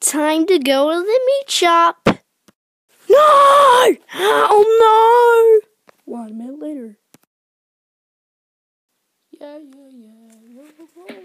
time to go to the meat shop. No! Oh no! 1 minute later. Yeah.